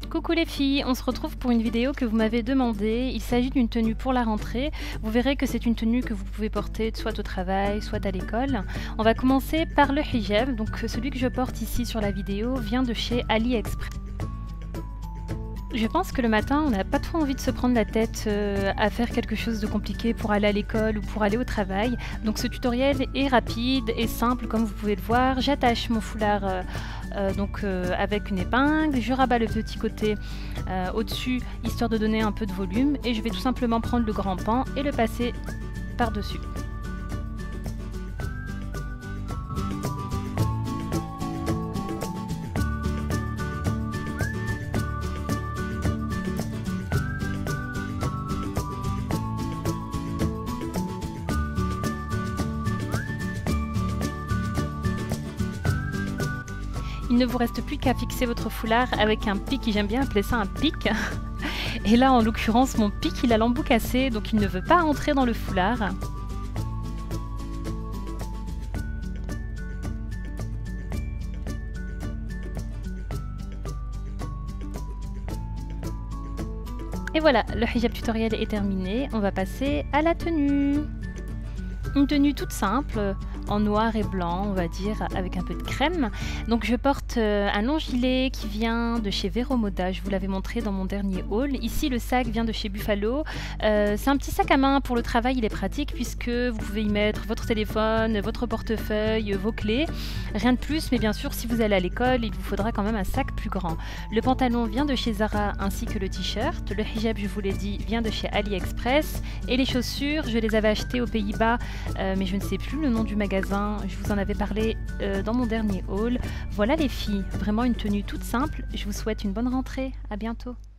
Coucou les filles, on se retrouve pour une vidéo que vous m'avez demandé. Il s'agit d'une tenue pour la rentrée. Vous verrez que c'est une tenue que vous pouvez porter soit au travail, soit à l'école. On va commencer par le hijab. Donc celui que je porte ici sur la vidéo vient de chez AliExpress. Je pense que le matin, on n'a pas trop envie de se prendre la tête à faire quelque chose de compliqué pour aller à l'école ou pour aller au travail. Donc ce tutoriel est rapide et simple comme vous pouvez le voir. J'attache mon foulard avec une épingle, je rabats le petit côté au-dessus histoire de donner un peu de volume et je vais tout simplement prendre le grand pan et le passer par-dessus. Il ne vous reste plus qu'à fixer votre foulard avec un pic, j'aime bien appeler ça un pic. Et là en l'occurrence mon pic il a l'embout cassé donc il ne veut pas rentrer dans le foulard. Et voilà, le hijab tutoriel est terminé, on va passer à la tenue. Une tenue toute simple, en noir et blanc, on va dire, avec un peu de crème. Donc je porte un long gilet qui vient de chez Vero Moda, je vous l'avais montré dans mon dernier haul. Ici le sac vient de chez Buffalo. C'est un petit sac à main pour le travail, il est pratique puisque vous pouvez y mettre votre téléphone, votre portefeuille, vos clés. Rien de plus, mais bien sûr si vous allez à l'école, il vous faudra quand même un sac plus grand. Le pantalon vient de chez Zara ainsi que le t-shirt. Le hijab, je vous l'ai dit, vient de chez AliExpress. Et les chaussures, je les avais achetées aux Pays-Bas, mais je ne sais plus le nom du magasin. Je vous en avais parlé dans mon dernier haul. Voilà les filles, vraiment une tenue toute simple. Je vous souhaite une bonne rentrée. À bientôt.